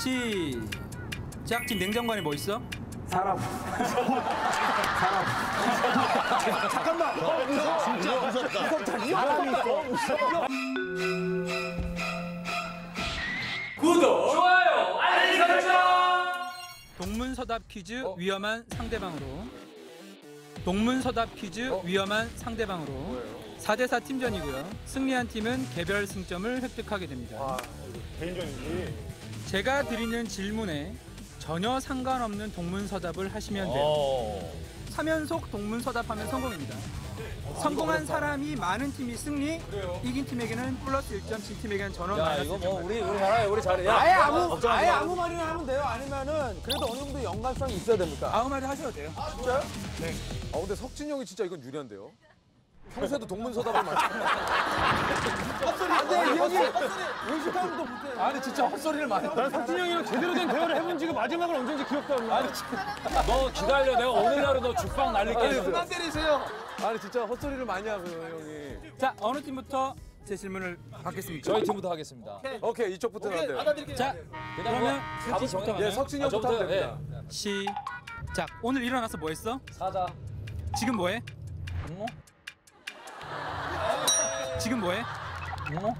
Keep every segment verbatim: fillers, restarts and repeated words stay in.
시작. 지금 냉장고 안에 뭐 있어? 사람. 사람. 잠깐만. 어, 무서워. 진짜 무섭다. 무섭다. 사람이 있어. 무서워. 구독, 좋아요, 알림 설정. 동문서답 퀴즈 어? 위험한 상대방으로. 동문서답 퀴즈 어? 위험한 상대방으로. 뭐예요? 사 대 사 팀전이고요. 승리한 팀은 개별 승점을 획득하게 됩니다. 아, 개인전이지. 제가 드리는 질문에 전혀 상관없는 동문서답을 하시면 돼요. 어. 삼 연속 동문서답하면 성공입니다. 성공한 사람이 많은 팀이 승리, 그래요? 이긴 팀에게는 플러스 일 점, 진 팀에게는 전원 야, 마이너스 이거 일 점. 뭐 우리 우리 잘해, 우리 잘해. 야, 아예 아무 걱정하지 아예 마. 아무 말이나 하면 돼요? 아니면은 그래도 어느 정도 연관성이 있어야 됩니까? 아무 말도 하셔도 돼요. 진짜요? 아 근데 석진 형이 진짜 이건 유리한데요? 평소에도 동문서답을 많이 안돼 이 형이 의식하면 또 못해. 아니 진짜 헛소리를 많이 난 석진이 형이랑 제대로 된 대화를 해본 지가 마지막으로 언제인지 기억도 안 나. 아니, 너 기다려, 내가 오늘날은 너 죽빵 날릴게. 그만 때리세요. 아니 진짜 헛소리를 많이 하고요 형이. 자, 어느 팀부터 제 질문을 받겠습니까? 저희 팀부터 하겠습니다. 오케이 이쪽부터는 안 돼요. 자, 그냥 그러면 뭐 답은 석진부터 정해. 가나요? 예 석진이 형부터 하면 저부터, 됩니다. 시작. 오늘 일어나서 뭐 했어? 사자. 지금 뭐 해? 응? 지금 뭐 해? 응?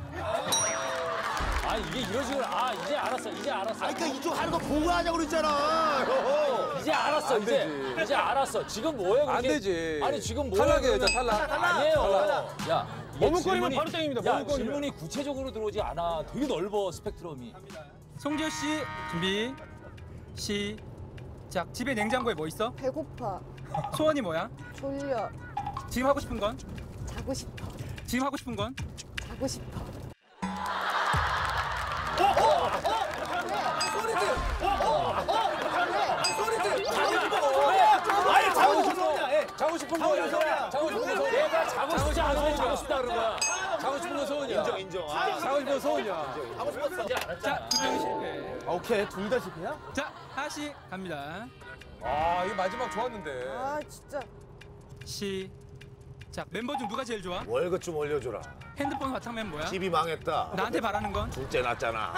아 이게 이런 식으로 아 이제 알았어, 이제 알았어. 그러니까 이쪽 하는 거 보고 하자고 그랬잖아. 이제 알았어, 안 이제 되지. 이제 알았어. 지금 뭐해? 안 그렇게. 되지. 아니 지금 뭐해? 탈락이에요 그러면. 일단 탈락. 아니에요. 야, 이게 머뭇거리면 질문이- 바로 땡입니다, 야, 머뭇거리면. 질문이 구체적으로 들어오지 않아. 되게 넓어 스펙트럼이. 송지효 씨 준비. 시작. 집에 냉장고에 뭐 있어? 배고파. 소원이 뭐야? 졸려. 지금 하고 싶은 건? 자고 싶어. 지금 하고 싶은 건? 자고 싶어. 아니, 자고 싶어. 자고 싶은 거 소원이야. 자고 싶은 거 소원이야. 내가 자고 싶지 않은데 자고 싶다 그런 거야. 자고 싶은 거 소원이야. 인정 인정. 자고 싶은 거 소원이야. 이제 알았잖아. 자, 두 명이 실패. 아, 오케이 둘 다 실패야? 자, 하시 갑니다. 아 이거 마지막 좋았는데. 아 진짜. 시작. 멤버 중 누가 제일 좋아? 월급 좀 올려줘라. 핸드폰 바탕면 뭐야? 집이 망했다. 나한테 바라는 건? 둘째 났잖아.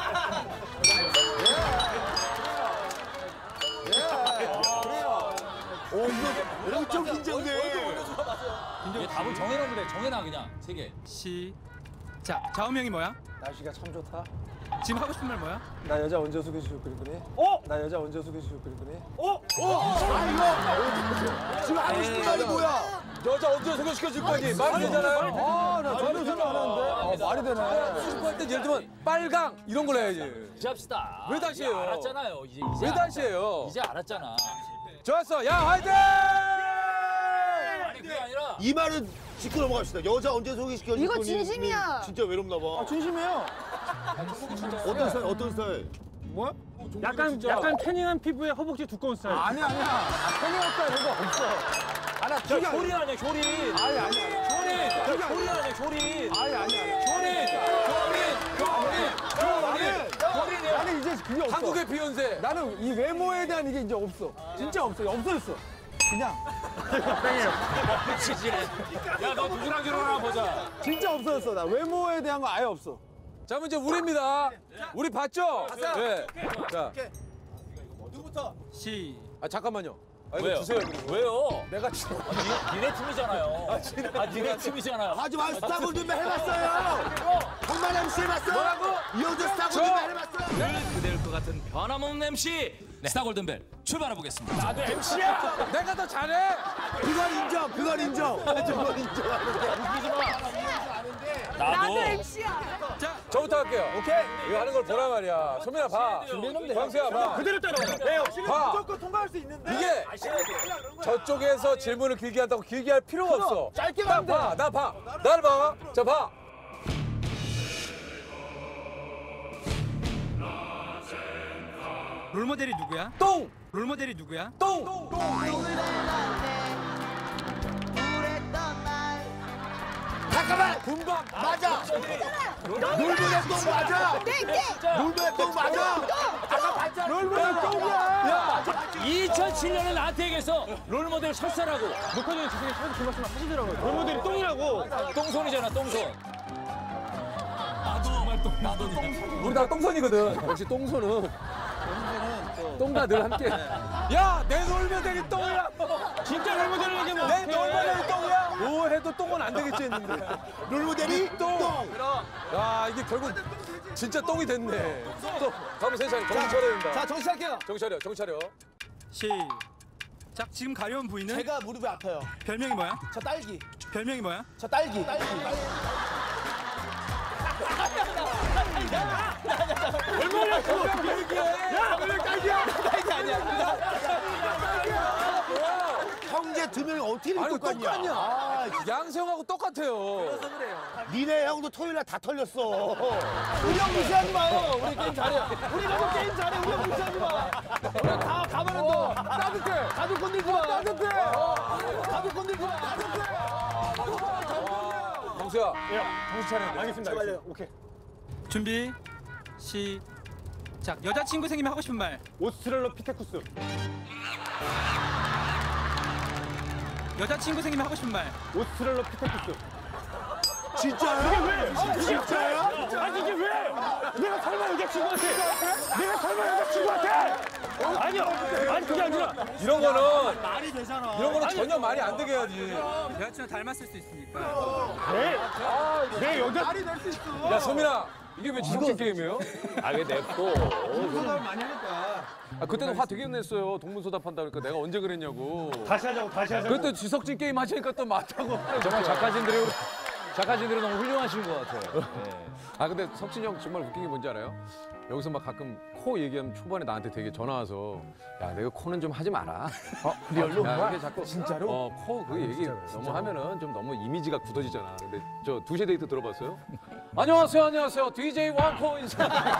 오 이거 엄청 긴장돼. 이제 답을 정해놓으면 돼. 정해놔 그냥 세 개. 시작. 좌우명이 뭐야? 날씨가 참 좋다. 지금 하고 싶은 말 뭐야? 나 여자 언제 소개시켜 그릴 거니? 어? 나 여자 언제 소개시켜 그릴 거니? 어? 어? 아 이거 지금 하고 싶은 말이 뭐야? 여자 언제 소개시켜 줄 거니? 말이 되잖아요. 아나 전혀 생각 안 하는데. 아, 말이 되네. 소개시켜 할 때 예를 들면 빨강 이런 걸 해야지. 이제 합시다. 왜 다시 해요? 이제 알았잖아요. 이제 이제 왜 다시 알았잖아. 해요? 이제 알았잖아. 좋았어. 야 화이팅! 아니 그게 아니라 이 말은 짚고 넘어갑시다. 여자 언제 소개시켜 줄 이거 거니? 진심이야. 진짜 외롭나 봐. 아 진심이에요. 어떤 스타일? 어떤 스타일? 뭐야? 약간 약간 태닝한 피부에 허벅지 두꺼운 스타일. 아니 아니야. 태닝 스타일 이런 거 없어. 아나 야, 효린 아니야 효린. 아니 아니야. 효린. 야, 효린 아니야 효린. 아니 아니야. 효린. 효린. 효린. 효린. 효린이야. 나는 이제 그게 없어. 한국의 비욘세. 나는 이 외모에 대한 이게 이제 없어. 진짜 없어. 없어졌어. 그냥 미치지. 야너 누구랑 결혼하나 보자. 진짜 없어졌어. 나 외모에 대한 거 아예 없어. 자, 문제 우리입니다. 우리 봤죠? 네. 자, 시 아 잠깐만요. 아, 이거 왜요? 주세요. 그리고. 왜요? 내가 지금 아, 니, 니네 팀이잖아요. 아, 니네 팀이잖아요. 하지 마. 스타 골든벨 해봤어요. 정말 엠씨 해봤어? 뭐라고? 이호주 스타 골든벨 해봤어? 늘 그댈 것 같은 변함없는 엠씨 스타 골든벨 출발해 보겠습니다. 나도 엠씨야. 내가 더 잘해. 그건 인정. 그건 인정. 그건 인정하는데. 나도 엠씨야. 자, 저부터 할게요. 오케이. 이거 하는 걸 보란 말이야. 소민아 봐. 광수야 봐. 그대로 따라와. 네, 봐. 무조건 통과할 수 있는데. 이게 저쪽에서 질문을 길게 한다고 길게 할 필요가 없어. 짧게 나 하면 돼. 봐. 나 봐. 나를 봐. 자 봐. 롤모델이 누구야? 똥. 롤모델이 누구야? 똥. 잠깐만. 군밤. 맞아. 놀부의 똥 맞아. 놀부의 똥 맞아. 롤모델 똥이야. 이천칠 년에 나한테 얘기해서 롤모델 설사라고. 녹화 전에 주중에 사진 그 말씀 하시더라고요. 롤모델이 똥이라고. 똥손이잖아 똥손. 나도 정말 똥. 우리 다 똥손이거든. 역시 똥손은 똥과 늘 함께. 야, 내 놀면 되니 똥이야. 진짜 롤모델을 얘기하면 내 놀면 되니 똥이야. 뭐 해도 똥은 안 되겠지 했는데. 롤모델이 똥. 야, 이게 결국 진짜 똥이 됐네. 또 다음에 세 차례 정신 차려야 된다. 자, 정신 차릴게요. 정신 차려, 정신 차려. 시작. 지금 가려운 부위는 제가 무릎이 아파요. 별명이 뭐야? 저 딸기. 별명이 뭐야? 저 딸기. 딸기. 형제 두 명이 어떻게 이렇게 아니, 똑같냐? 똑같냐? 아, 양세형하고 똑같아요. 니네 형도 토요일 날 다 털렸어. 우리 형 무시하지 마요. 우리 게임 잘해. 우리 너무 게임 잘해. 우리 형 무시하지 마. 우리 다 가면은 너 따뜻해. 가족 건들지 마. 따뜻해. 가족 건들지 마. 정수야, 정신 차려. 알겠습니다. 알겠습니다. 오케이. 준비. 시작. 여자친구 생기면 하고 싶은 말. 오스트랄로피테쿠스. 여자친구 생기면 하고 싶은 말. 오스트랄로피테쿠스. 진짜요? 진짜요? 아니 이게 왜? 내가 설마 여자친구한테? 내가 설마 여자친구한테? 아니요. 아니 그게 아니라 이런 거는 말이 되잖아. 이런 거는 전혀 말이 안 되게 해야지. 여자친구 닮았을 수 있으니까. 내, 내 여자. 야, 서민아, 이게 왜 지속적 게임이에요? 아왜 냅둬? 아, 그때는 화 되게 냈어요. 동문서답 한다 그러니까 내가 언제 그랬냐고. 다시 하자고 다시 하자고. 그때 지석진 게임 하시니까 또 맞다고. 정말 작가진들이 작가진들이 너무 훌륭하신 것 같아요. 네. 아, 근데 석진이 형 정말 웃긴 게 뭔지 알아요? 여기서 막 가끔 코 얘기하면 초반에 나한테 되게 전화 와서 야, 내가 코는 좀 하지 마라. 어, 리얼로? 야, 이게 자꾸 진짜로? 어, 코 그 얘기 너무 하면은 좀 너무 이미지가 굳어지잖아. 근데 저 두시에 데이트 들어봤어요? 안녕하세요, 안녕하세요. 디제이 왕코 인사.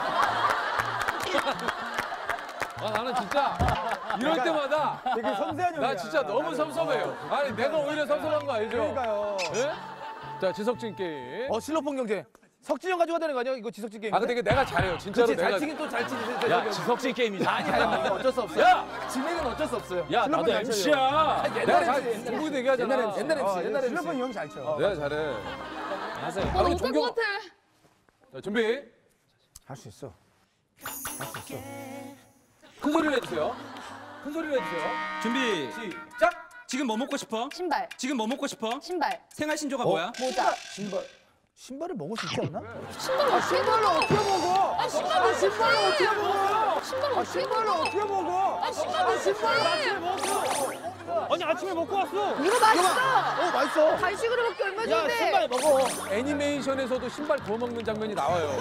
아, 나는 진짜 이럴 때마다 되게 섬세한 형이야. 나 진짜 너무 섭섭해요. 아니, 내가 오히려 섭섭한 거 알죠? 그러니까요. 예? 자, 지석진 게임. 어, 실로폰 경제. 석진이 형 가져가야 되는 거 아니야? 이거 지석진 게임. 아, 근데 이게 내가 잘해요. 진짜로 그렇지, 내가. 잘 치긴 또 잘 치지. 야, 지석진 게임이잖아. 아니, 아니, 이거 어쩔 수 없어. 야! 진행은 어쩔 수 없어요. 야, 나도 엠씨야. 내가 잘 중국에도 얘기하잖아. 옛날 엠씨, 옛날 엠씨, 옛날 엠씨. 실로폰 형이 잘 쳐. 내가 잘해. 하세요. 아, 근데 존경. 자, 준비. 할 수 있어. 큰 소리를 해주세요. 큰 소리를 해주세요. 준비. 시작. 지금 뭐 먹고 싶어? 신발. 지금 뭐 먹고 싶어? 신발. 생활 신조가 뭐야? 모자. 신발을 먹을 수 있지 않나? 신발 어떻게 어떻게 먹어? 아 신발 신발을 어떻게 먹어? 신발 어떻게 신발을 어떻게 먹어? 아 신발 신발. 아니 아침에 먹고 왔어. 이거 맛있어. 어, 맛있어. 간식으로 먹기 얼마 야, 전에. 신발 먹어. 애니메이션에서도 신발 구워 먹는 장면이 나와요.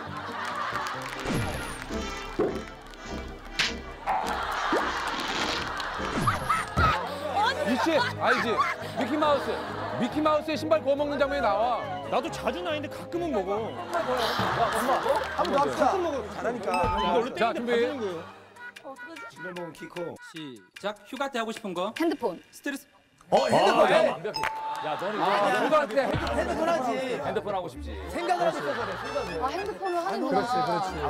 있지? 알지? 미키 마우스. 미키 마우스의 신발 구워 먹는 장면이 나와. 나도 자주는 아닌데 가끔은 먹어. 한번 더 합시다. 잘하니까. 이거 원래 자, 준비. 시작. 휴가 때 하고 싶은 거. 핸드폰. 스트레스. 어, 핸드폰. 야, 완벽해. 야, 너는 아, 누구한테 핸드폰 하지. 핸드폰 하고 싶지. 생각을 하고 있어서 그래, 생각을. 아 핸드폰을 하는구나. 그렇지, 그렇지.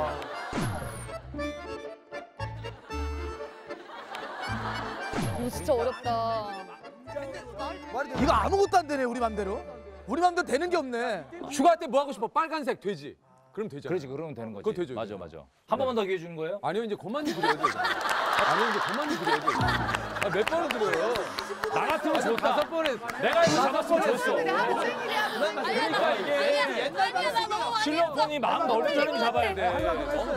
이거 진짜 어렵다. 이거 아무것도 안 되네, 우리 맘대로. 우리 맘대로 되는 게 없네. 휴가 때 뭐 하고 싶어? 빨간색 돼지. 그럼 되잖아. 그렇지, 그러면 되는 거지. 그거 되죠, 맞아, 이제. 맞아. 한 번만 더 기회 주는 거예요? 아니요, 이제 그만이 그려야 돼. 아니요, 이제 그만이 그려야 돼. 아, 몇 번을 그려요? 나 같으면 저 좋다. 다섯 번에. 내가 이거 잡았으면 줬어. 그러니까 이게 옛날이야 너무 많이 실력폰이 마음 넓은 사람이 잡아야 돼.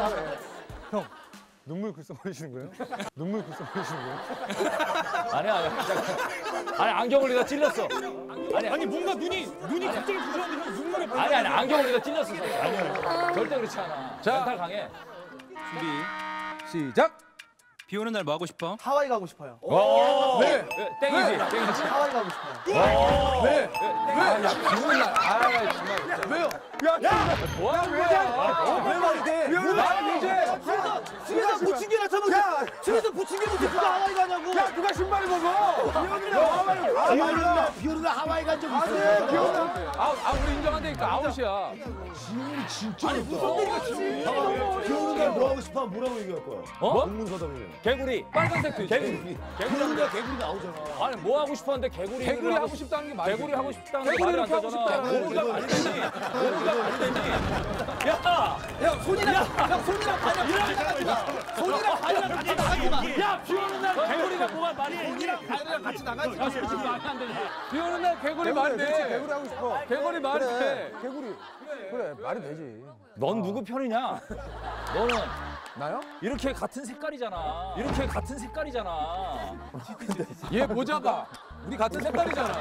눈물 글썽거리시는 거예요? 눈물 글썽거리시는 거예요? 아니야, 아니야. 아니, 안경을 내가 찔렸어. 아니, 아니 뭔가 눈이 눈이 갑자기 부셨는데 형 눈물에 아니, 아니, 안경을 내가 찔렸어. 아니야. 절대 그렇지 않아. 자. 멘탈 강해. 준비. 시작. 비 오는 날 뭐 하고 싶어? 하와이 가고 싶어요. 왜? 왜? 땡이지, 땡이지. 하와이 가고 싶어요. 왜? 왜? 아, 야, 비오는 날. 아, 정말 진짜. 왜요? 뭐 하는 거야? 왜 말이 돼? 왜 말이 돼? 집에서 집에서 못 챙겨놨잖아. 야, 집에서 부침개 못해 누가 하와이 가냐고. 야 누가 신발을 벗어? 비 오는 날 하와이 비 오는 날, 비 오는 날 하와이 간 적 있어. 비 오는 날 아, 아 우리 인정한다니까 아웃이야. 지훈이 진짜 아니 무슨 얘기가 지훈이. 비 오는 날 뭐 하고 싶어? 뭐라고 얘기할 거야? 어? 공문서답이면. 개구리. 빨간색도 있지. 개구리. 개구리가 개구리 나오잖아. 아니 뭐 하고 싶었는데 개구리. 개구리 하고 싶다는 게 말이 개구리 하고 싶다는 게 개구리 말이 안 이렇게 하고 되잖아. 싶다. 개구리가 말이 되지. 개구리가 말이 되지. 야. 형 손이랑 형 손이랑 발이랑 같이 나가지 마. 손이랑 발이랑 같이 나가지 마. 야, 비 오는 날 개구리가 뭐가 말이 해? 손이랑 발이랑 같이 나가지 마. 솔직히 말이 안 되지. 비 오는 날 개구리 말이 그렇지, 돼. 개구리 하고 싶어. 개구리 말이 돼. 개구리. 그래 말이 되지. 넌 누구 편이냐? 너는 나요? 이렇게 같은 색깔이잖아. 이렇게 같은 색깔이잖아. 얘 모자가 우리 같은 색깔이잖아.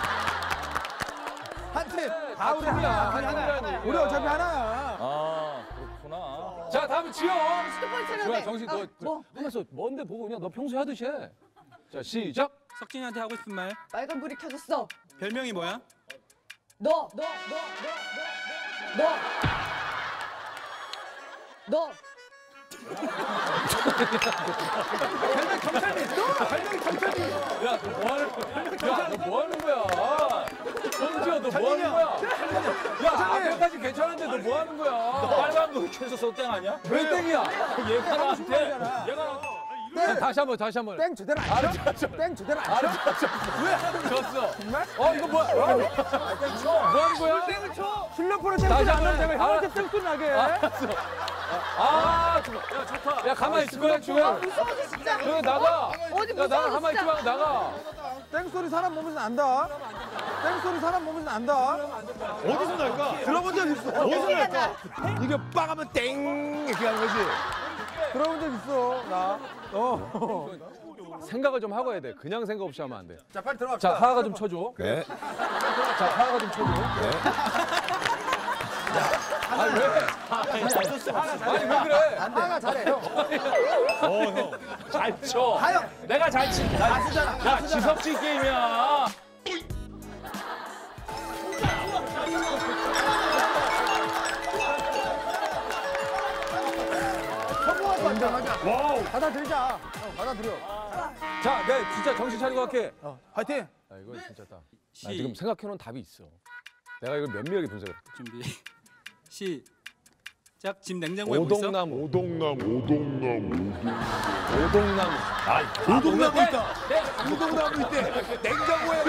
한 팀. 다 우리 하나야. 하나야. 우리 어차피 하나야. 아, 그렇구나. 자 다음 지영. 스포츠 차려야 지영아 돼. 정신 어, 너 뭐? 하면서 뭔데 보고 그냥 너 평소에 하듯이 해. 자 시작. 석진이한테 하고 싶은 말. 빨간 불이 켜졌어. 별명이 뭐야? 너, 너, 너, 너, 너, 너. 너. 야 너 뭐 하는 거야? 야 너 뭐 하는 거야? 정지야 너 뭐 하는 거야? 야 앞에까지 괜찮은데 너 뭐 하는 거야? 빨간 불 켜서 땡 아니야? 왜 땡이야? 얘가 나한테 얘가 자, 다시 한번 다시 한번. 땡 제대로 안 쳐? 땡 제대로 안 쳐? 졌어. 어 이거 뭐야? 뭐 하는 거야? 땡을 쳐. 실력으로 다시 땡을 안 한번 하면 해. 형한테 땡so리 나게. 알았어. 아, 좋아. 야, 좋다. 야, 가만히 있을 거야, 주영. 무서워서 진짜. 주영 나가. 어디 야, 나가, 무서워서 가만히 있지 진짜. 말고 나가. 땡소리 사람 몸에서 난다. 땡소리 사람 몸에서 난다. 어디서 날까? 들어본 적 있어. 어디서 날까? 이게 빵 하면 땡 이렇게 하는 거지. 들어본 적 있어. 나. 어. 생각을 좀 하고 해야 돼. 그냥 생각 없이 하면 안 돼. 자 빨리 들어가. 자, 하하가 좀 쳐줘. 네. 자, 하하가 좀 쳐줘. 네. 아니, 왜? 아니, 왜 그래? 하나 잘해 형. 잘 쳐. 내가 잘 친다. 야, 지석지 게임이야. 성공할 거 인정하자. 와우. 받아들이자. 어, 받아들여. 자, 내 진짜 정신 차리고 할게. 어, 화이팅. 아, 이건 진짜 딱. 나 지금 생각해놓은 답이 있어. 내가 이걸 면밀하게 분석을 했거든. 준비. 시작. 집 냉장고에 뭐 있어? 오동나무. 오동나무, 오동나무, 오동나무. 우동나무 있다. 우동나무 있대. 냉장고에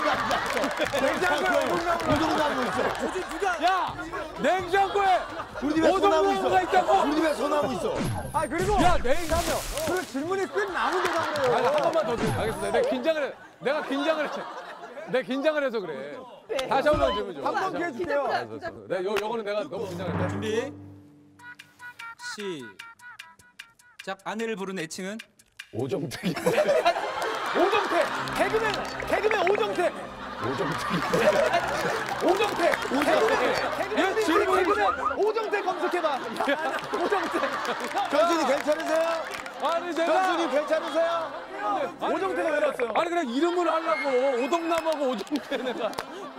냉장고에 우동나무 우동나무 있어. 야! 냉장고에 우리 집에 소나무 오동나무가 있어. 있다고! 우리 집에 소나무 있어. 아 그리고 야, 내일 가면. 그 질문이 끝나는 대답을 아니, 해요. 한 번만 더 줘. 알겠습니다. 내가 긴장을 해. 내가 긴장을 해. 내가 긴장을 해서 그래. 다시 한 번 질문 줘. 한번 기회 줄게요. 알았어, 알았어. 내가 요, 요거는 내가 너무 긴장했다. 준비. 시작. 아내를 부르는 애칭은? 오정택이. 오정태. 개그맨. 개그맨 오정태. 오정태. 이거 개그맨 질문이 개그맨 오정태 검색해봐. 오정태. 경준이 괜찮으세요? 아니, 내가. 경준이 괜찮으세요? 오정태가 왜 나왔어요? 아니, 그냥 이름을 하려고. 오동나무하고 오정태 내가.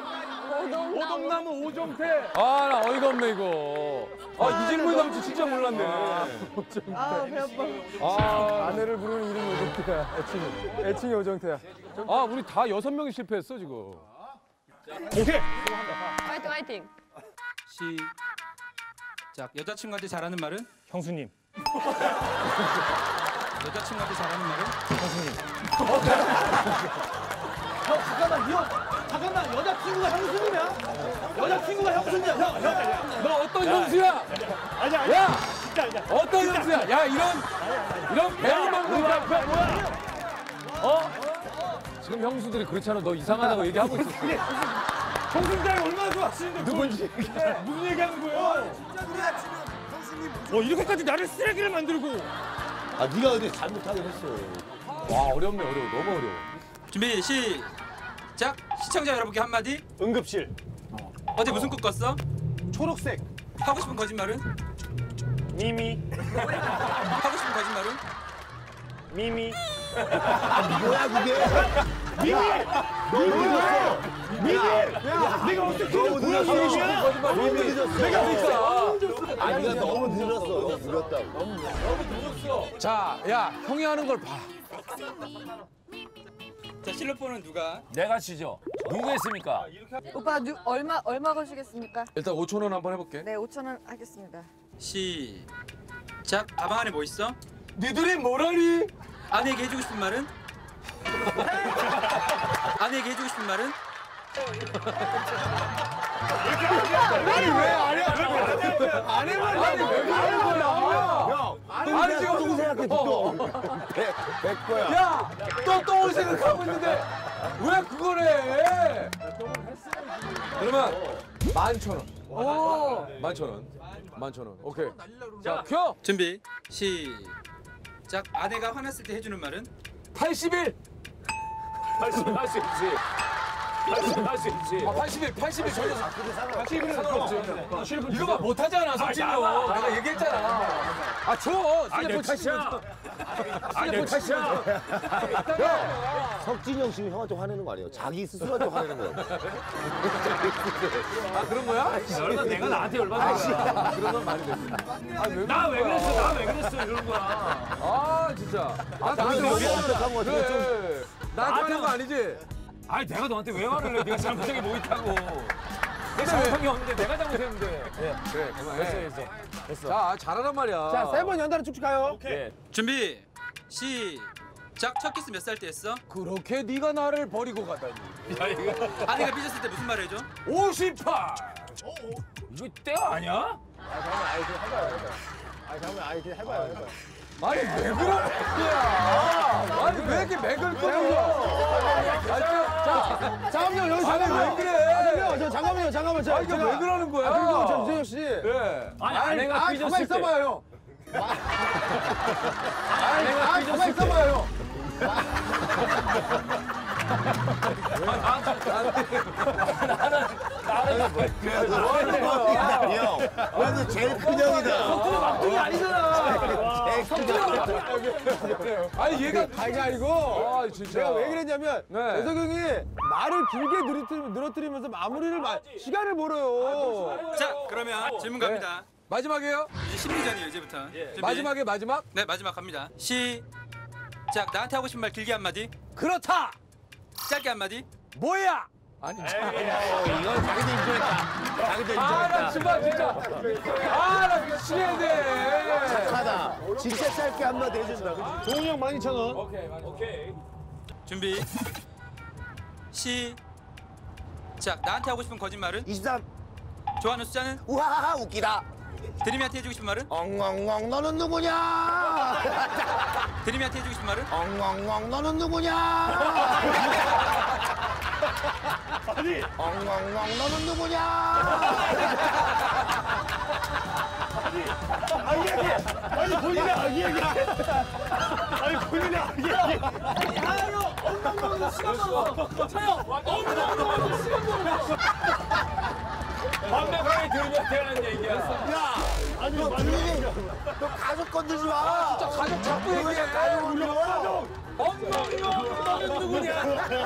오동나무 오정태. 아, 나 어이가 없네, 이거. 아, 이 질문이 나올지 진짜 몰랐네. 아, 배 아파. 아, 아내를 부르는 이름이 오정태야. 애칭이. 애칭이 오정태야. 아, 우리 다 여섯 명이 실패했어, 지금. 화이팅, 화이팅. 시작. 여자친구한테 잘하는 말은? 형수님. 여자친구한테 잘하는 말은? 형 잠깐만 형 잠깐만 여자친구가 형수님이야? 여자친구가 형수님이야? 형 형. 너 어떤 형수야? 아니, 아니. 야! 진짜, 진짜. 어떤 형수야? 야, 이런, 이런 배를 먹는 거야. 뭐야? 어? 지금 형수들이 그렇잖아. 너 이상하다고 얘기하고 있었어. 형수님이 얼마나 좋아하시는데 누군지. 무슨 얘기하는 거예요? 어, 이렇게까지 나를 쓰레기를 만들고. 아 네가 근데 잘못하긴 했어. 와, 어렵네, 어려워. 너무 어려워. 준비. 시작. 시청자 여러분께 한마디. 응급실. 어제 무슨 꿈 꿨어? 초록색. 하고 싶은 거짓말은? 미미. 하고 싶은 거짓말은? 미미. 뭐야 그게? 미미. 내가 어떻게 너무 늦었어. 거짓말. 너무 늦었어. 내가 그러니까. 아, 네가 너무 늘었어. 너무 늘었다고. 자, 야, 형이 하는 걸 봐. 자, 실로폰은 누가? 내가 치죠. 누구 했습니까? 오빠 누, 얼마 얼마 거시겠습니까? 일단 오천 원 한번 해볼게. 네, 오천 원 하겠습니다. 시작. 가방 안에 뭐 있어? 니들이 뭐라니? 아내에게 해주고 싶은 말은? 아내에게 해주고 싶은 말은? 안 해봐. 아니, 왜 그러는 거야? 아니, 지금 누구 생각해, 또? 백, 백 거야. 야, 또 똥을 생각하고 있는데 왜 그걸 해? 그러면 만천 원. 오. 만천 원. 만천 원. 오케이. 자, 켜. 준비. 시작. 아내가 화났을 때 해주는 말은? 팔십 일. 할수 할수 있지. 할수 할수 있지. 아, 팔십 일, 팔십 일 전혀 팔십 일은 상관없지. 이거 봐, 못하잖아, 석진이 형. 내가 얘기했잖아. 아, 줘. 아내 탓이야. 아내 탓이야. 석진이 형 지금 형한테 화내는 거 아니에요? 자기 스스로한테 화내는 거야. 아, 그런 거야? 그러다 내가 나한테 열받는 거야. 그런 건 말이 됩니다. 아, 왜 나 왜 그런 그랬어? 거야? 나 왜 그랬어? 이러는 거야. 아, 진짜. 아, 나한테 너무 너무 엄격한 거 같아. 좀. 그래. 나한테 하는 거 아니지? 아니 내가 너한테 왜 화를 내? 네가 잘못한 게 뭐 있다고. 내가 잘못한 게 없는데 내가 잘못했는데. 그래, 그만해. 됐어. 자, 잘하란 말이야. 자, 세 번 연달아 쭉쭉 가요. 예. 준비. 시작. 첫 키스 몇 살 때 했어? 그렇게 네가 나를 버리고 가다니. 아내가 삐졌을 때 무슨 말 해줘? 오십팔. 이거 때가 아니야? 아니, 왜 그러는 거야? 아니, 왜 이렇게 맥을 끊어? 아니, 자, 잠깐만요, 여기 아니, 왜 그래? 저 잠깐만요, 잠깐만요. 저, 아, 이거 왜 그러는 거야? 아, 그리고 저 유재석 씨. 네. 아니 아내가 아, 가만 삐졌을 때. 있어봐요. 아내가 아, 가만 삐졌을 때. 있어봐요. 형, 오늘 제일 큰 형이다. 막둥이 아니잖아. 아니, 얘가 아니, 아니고. 아, 진짜. 내가 왜 그랬냐면, 네. 재석 형이 말을 길게 늘어뜨리- 늘어뜨리면서 마무리를, 마, 시간을 벌어요. 자, 그러면 질문 갑니다. 마지막이에요? 이제 심리전이에요, 이제부터. 준비. 마지막에 마지막? 네, 마지막 갑니다. 시작. 나한테 하고 싶은 말 길게 한마디. 그렇다. 짧게 한마디. 뭐야? 아니, 이건 자기도 인정했다. 자기도 아, 나 정말 진짜. 아, 나 미치겠네. 착하다. 진짜 짧게 한마디 해준다. 종훈이 형 만 이천 원. 오케이, 오케이. 준비. 시작. 나한테 하고 싶은 거짓말은? 이십삼. 좋아하는 숫자는? 우하하하 웃기다. 드림이한테 해주고 싶은 말은? 엉엉엉 너는 누구냐? 드림이한테 해주고 싶은 말은? 엉엉엉 너는 누구냐? 아니 엉엉엉 너는 누구냐? 아 이야기. 아니 본인이 아 이야기. 아니 본인이 아 이야기. 아유 엉망망 시간 먹어. 차요. 엉망망 시간 먹어. 완벽하게 들으면 되는 얘기야. 야, 아니 너 분위기, 너 가족 건들지 마. 진짜 가족 자꾸 얘기해. 가족 울려. 엉망망 너는 누구냐?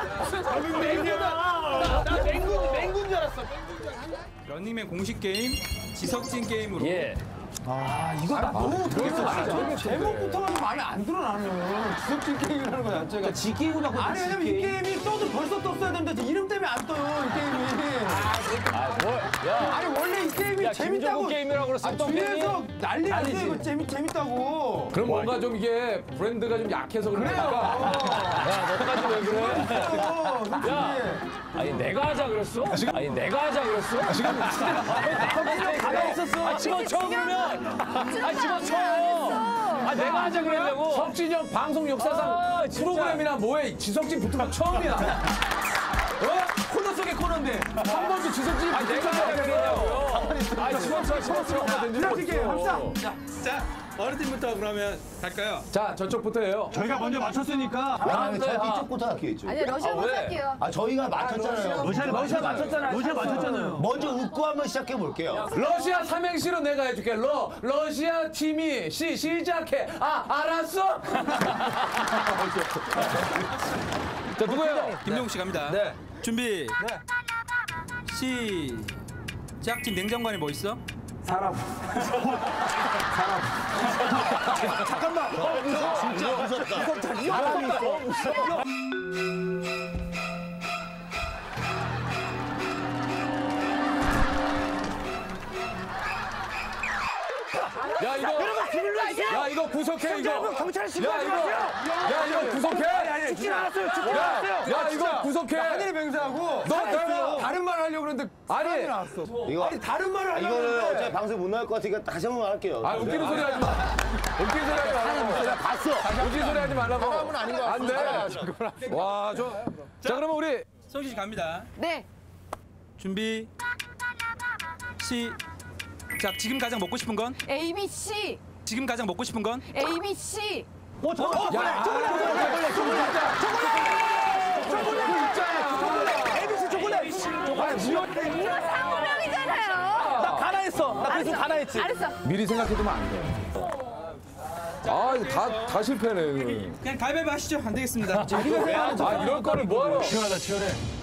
맹구다. 나 맹구 맹구인 줄 알았어. 런닝맨 공식 게임 지석진 게임으로. 예. 너무 되겠어 진짜. 제목부터만 마음에 안 들어 나는. 지석진 게임이라는 거 자체가. 지 게임을 하고. 아니 왜냐면 이 게임이 떠도 벌써 떴어야 되는데 이름 때문에 안 떠요 이 게임이. 아 뭘? 야. 아니 원래 이 게임이 야, 재밌다고. 김종국 게임이라고 그랬어. 아, 뒤에서 난리가 났어 이거 재밌 재밌다고. 그럼 뭔가 좀 이게 브랜드가 좀 약해서 그러니까. 야 너까지 왜 그래? 야. 아니 내가 하자 그랬어? 아니 내가 하자 그랬어? 지금 가만히 있었어. 아 집어쳐 그러면. 아 집어쳐. 아 내가 하자 그랬냐고. 석진이 형 방송 역사상 아, 진짜. 프로그램이나 뭐에 지석진 붙은 거 처음이야. 어? 코너 속의 코너인데 한 번도 지석진이 아 붙은 내가 거 하자 그랬냐고. 아 집어쳐 집어쳐. 지석진 게임 합시다. 자, 자, 어느 팀부터 그러면 갈까요? 자, 저쪽부터 해요. 저희가 먼저 맞췄으니까. 아, 저 이쪽부터 할게요 이쪽. 아니 러시아 먼저 왜? 할게요. 아 저희가 맞췄잖아요. 러시아 러시아 맞췄잖아요. 러시아 맞췄잖아요. 먼저 웃고 한번 시작해 볼게요. 러시아 삼행시로 내가 해줄게. 러 러시아 팀이 시 시작해. 아 알았어? 자 누구예요? 김종국 씨 갑니다. 네. 준비. 시작. 지금 냉장고 안에 뭐 있어? 사람. 잠깐만. 진짜 무섭다. 사람이 있어. 야 이거 야 이거 구속해 이거. 경찰 야 신고하지 이거 마세요. 야 이거 구속해. 죽진 않았어요. 죽진 야, 않았어요. 야 이거 구속해. 하늘의 맹세하고. 너 내가 다른 말 하려고 그랬는데 아니 나왔어. 이거 아니 다른 말을 하려고 이거는 했는데. 어차피 방송 못 나갈 것 같으니까 다시 한 번 할게요. 아 웃기는 소리 하지 마. 웃기는 소리 하지 말라고. 내가 봤어. 웃기는 소리 하지 말라고. 사람은 아닌 것 안 돼. 같습니다. 와 저. 자 그러면 우리 성시 씨 갑니다. 네. 준비 시작. 지금 가장 먹고 싶은 건? A B C. 지금 가장 먹고 싶은 건? A B C. 어, 저, 어, 야 초콜릿 초콜릿 초콜릿 에이비씨 초콜릿. 이거 상호명이잖아요. 나 가나했어. 나 그래서 가나했지. 알았어. 미리 생각해두면 안 돼. 아 이거 다 다 실패네. 그냥 가위바위보 하시죠. 안 되겠습니다. 아 이럴 거를 뭐하러? 치열하다 치열해.